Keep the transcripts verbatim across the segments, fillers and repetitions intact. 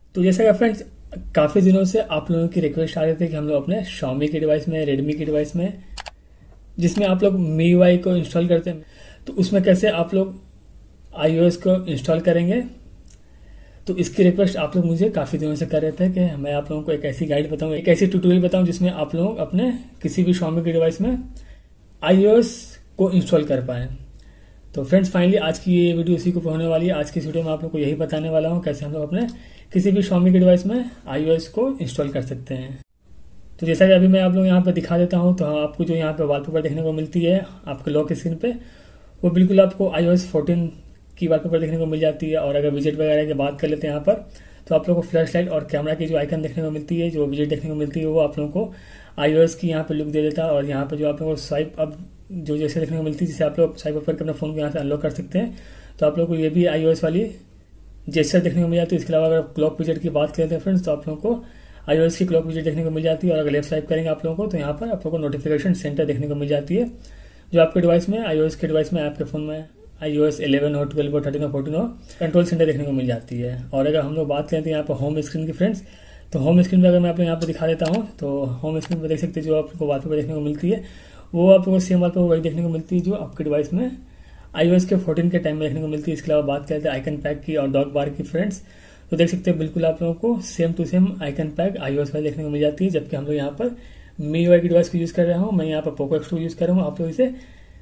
तो जैसा कि फ्रेंड्स, काफ़ी दिनों से आप लोगों की रिक्वेस्ट आ रही थी कि हम लोग अपने Xiaomi की डिवाइस में, Redmi की डिवाइस में, जिसमें आप लोग M I U I को इंस्टॉल करते हैं, तो उसमें कैसे आप लोग iOS को इंस्टॉल करेंगे। तो इसकी रिक्वेस्ट आप लोग मुझे काफ़ी दिनों से कर रहे थे कि मैं आप लोगों को एक ऐसी गाइड बताऊं, एक ऐसी ट्यूटोरियल बताऊं जिसमें आप लोग अपने किसी भी Xiaomi की डिवाइस में iOS को इंस्टॉल कर पाएँ। तो फ्रेंड्स, फाइनली आज की ये वीडियो उसी को होने वाली है। आज की इस वीडियो में आप लोग को यही बताने वाला हूँ कैसे हम लोग अपने किसी भी Xiaomi की डिवाइस में iOS को इंस्टॉल कर सकते हैं। तो जैसा कि अभी मैं आप लोग यहाँ पर दिखा देता हूँ, तो आपको जो यहाँ पे वॉलपेपर देखने को मिलती है आपके लॉक स्क्रीन पे, वो बिल्कुल आपको iOS फोर्टीन की वॉलपेपर देखने को मिल जाती है। और अगर विजेट वगैरह की बात कर लेते हैं यहाँ पर, तो आप लोगों को फ्लैश लाइट और कैमरा की जो आइकन देखने को मिलती है, जो विजेट देखने को मिलती है, वो आप लोगों को iOS की यहाँ पर लुक दे देता है। और यहाँ पर जो आप लोगों को स्वाइप अब जो जैसे देखने को मिलती है, जिसे आप लोग स्वाइप अप करके अपने फ़ोन को यहाँ से अनलॉक कर सकते हैं, तो आप लोगों को ये भी iOS वाली जेस्चर देखने को मिल जाती है। इसके अलावा अगर क्लॉक विजेट की बात करते हैं फ्रेंड्स, तो आप लोगों को iOS की क्लॉक विजेट देखने को मिल जाती है। और अगर लेफ्ट स्वाइप करेंगे आप लोगों को, तो यहाँ पर आप लोगों को नोटिफिकेशन सेंटर देखने को मिल जाती है, जो आपके डिवाइस में iOS के डिवाइस में आपके फ़ोन में iOS इलेवन हो, ट्वेल्व हो, थर्टीन हो, फोर्टीन हो, कंट्रोल सेंटर देखने को मिल जाती है। और अगर हम लोग बात करें तो यहाँ पर होम स्क्रीन की फ्रेंड्स, तो होम स्क्रीन पर अगर मैं आपको यहाँ पर दिखा देता हूँ, तो होम स्क्रीन पर देख सकते हैं जो आपको वॉलपेपर देखने को मिलती है, वो आप लोगों को सेम वॉलपेपर वही देखने को मिलती है जो आपके डिवाइस में iOS के फोर्टीन के टाइम में देखने को मिलती है। इसके अलावा बात करते हैं आइकन पैक की और डॉक बार की फ्रेंड्स, तो देख सकते हैं बिल्कुल आप लोगों को same to same icon pack iOS वाली देखने को मिल जाती है। जबकि हम लोग यहाँ पर M I U I की डिवाइस को यूज़ कर रहे हूँ, मैं यहाँ पर पोको एक्स टू यूज़ कर रहा हूँ। आप लोग इसे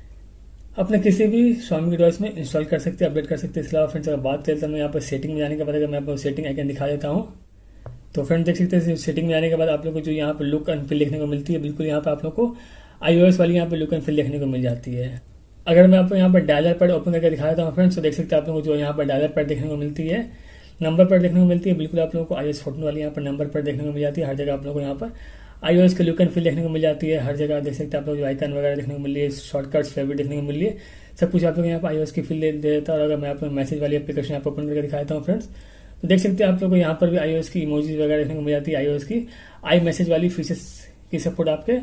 अपने किसी भी Xiaomi की डिवाइस में इंस्टॉल कर सकते हैं, अपडेट कर सकते हैं। इसके अलावा फ्रेंड्स अगर बात करें तो मैं यहाँ पर सेटिंग में जाने के बाद अगर मैं आपको सेटिंग आइकन दिखा देता हूँ, तो फ्रेंड्स देख सकते हैं सेटिंग में जाने के बाद आप लोग को जो यहाँ पर लुक एंड फील देखने को मिलती है, बिल्कुल यहाँ पर आप लोग को iOS वाली यहाँ पर लुक एंड फील देखने को मिल जाती है। अगर मैं आपको यहाँ पर डायलर पैड ओपन करके दिखा देता हूँ फ्रेंड्स, तो देख सकते हैं आप लोगों को जो यहाँ पर डायलर पैड देखने को मिलती है, नंबर पैड देखने को मिलती है, बिल्कुल आप लोगों को iOS फोर्टीन वाली यहाँ पर नंबर पैड देखने को मिल जाती है। हर जगह आप लोगों को यहाँ पर iOS के लुक एंड फील देखने को मिल जाती है। हर जगह देख सकते हैं आप लोग जो आइकन वगैरह देखने को मिल रही है, शॉर्टकट्स फेवरेट देखने को मिल रही है, सब कुछ आप लोग यहाँ पर iOS की फील दे देता है। और अगर मैं आपको मैसेज वाली एप्लीकेशन यहाँ पर ओपन करके दिखा देता हूँ फ्रेंड्स, तो देख सकते हैं आप लोग को यहाँ पर भी iOS की इमोजीज वगैरह देखने को मिल जाती है। iOS की आई मैसेज वाली फीचर्स की सपोर्ट आपके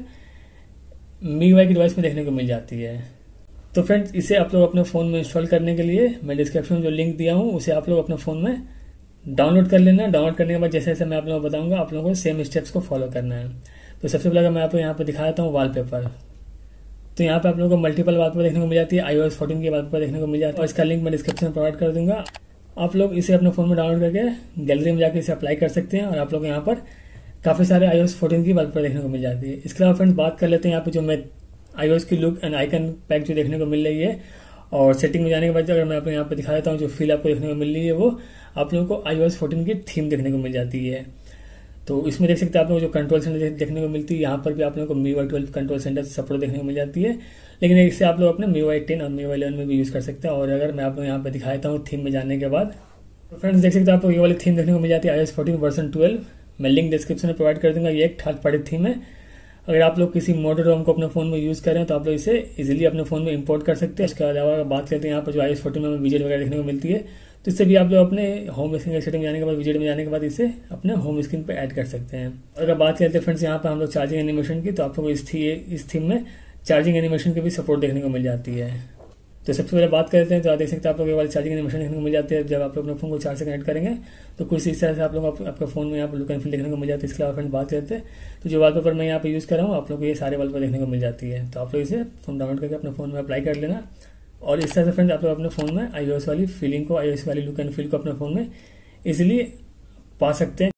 M I U I की डिवाइस में देखने को मिल जाती है। तो फ्रेंड्स, इसे आप लोग अपने फ़ोन में इंस्टॉल करने के लिए मैं डिस्क्रिप्शन में जो लिंक दिया हूँ, उसे आप लोग अपने फ़ोन में डाउनलोड कर लेना। डाउनलोड करने के बाद जैसे जैसे मैं आप लोगों को बताऊंगा, आप लोगों को सेम स्टेप्स को फॉलो करना है। तो सबसे पहले मैं आपको यहाँ पर दिखा देता हूँ वॉलपेपर। तो यहाँ पे आप लोगों को मल्टीपल वॉलपेपर देखने को मिल जाती है, iOS फोर्टीन की वॉलपेपर देखने को मिल जाती है, और इसका लिंक मैं डिस्क्रिप्शन में प्रोवाइड कर दूंगा। आप लोग इसे अपने फ़ोन में डाउनलोड करके गैलरी में जाकर इसे अप्लाई कर सकते हैं, और आप लोग यहाँ पर काफ़ी सारे iOS फोर्टीन की वॉलपेपर देखने को मिल जाती है। इसके अलावा फ्रेंड्स बात कर लेते हैं यहाँ पे जो मैं iOS की लुक एंड आइकन पैक जो देखने को मिल रही है, और सेटिंग में जाने के बाद अगर मैं आपको यहाँ पे दिखा देता हूँ, जो फील आपको देखने को मिल रही है, वो आप लोगों को iOS फोर्टीन की थीम देखने को मिल जाती है। तो इसमें देख सकते हैं आप लोगों को जो कंट्रोल सेंटर देखने को मिलती है, यहाँ पर भी आप लोगों को M I U I twelve control centre support देखने को मिल जाती है। लेकिन इससे आप लोग अपने M I U I ten और M I U I eleven में भी यूज़ कर सकते हैं। और अगर मैं आपको यहाँ पर दिखा देता हूँ थीम में जाने के बाद, तो फ्रेंड्स देख सकते हैं आप लोग ये वाली थीम देखने को मिल जाती है iOS फोर्टीन वर्जन ट्वेल्व। मैं लिंक डिस्क्रिप्शन में प्रोवाइड कर दूंगा। ये एक थर्ड पार्टी थीम है। अगर आप लोग किसी मॉडल रोम को अपने फ़ोन में यूज़ करें, तो आप लोग इसे इजीली अपने फ़ोन में इंपोर्ट कर सकते हैं। इसके अलावा अगर बात करते हैं यहाँ पर जो iOS फोर्टीन में विजेट वगैरह देखने को मिलती है, तो इससे भी आप लोग अपने होम स्क्रीन सेटिंग में जाने के बाद, विजेट में जाने के बाद इसे अपने होम स्क्रीन पे ऐड कर सकते हैं। और अगर बात करते हैं फ्रेंड्स यहाँ पर हम लोग चार्जिंग एनिमेशन की, तो आप लोग इस थी इस थीम में चार्जिंग एनिमेशन की भी सपोर्ट देखने को मिल जाती है। तो सबसे पहले बात करते हैं, तो आप देख सकते हैं आप लोग ये वाली चार्जिंग एनिमेशन देखने को मिल जाती है। जब आप लोग अपने फोन को चार्ज से कनेक्ट करेंगे, तो कुछ इस तरह से आप लोग आप, आपके फोन में यहाँ पर लुक एंड फील देखने को मिल जाती है। इसके अलावा फ्रेंड्स बात करते हैं, तो जो वॉलपेपर मैं यहाँ पे यूज़ कर रहा हूँ, आप लोग को ये सारे वॉलपेपर देखने को मिल जाती है। तो आप लोग इसे फोन डाउनलोड करके अपने फोन में अप्लाई कर लेना, और इस तरह से फ्रेंड्स आप लोग अपने फ़ोन में iOS वाली फीलिंग को, iOS वाली लुक एंड फील को अपने फ़ोन में इजीली पा सकते हैं।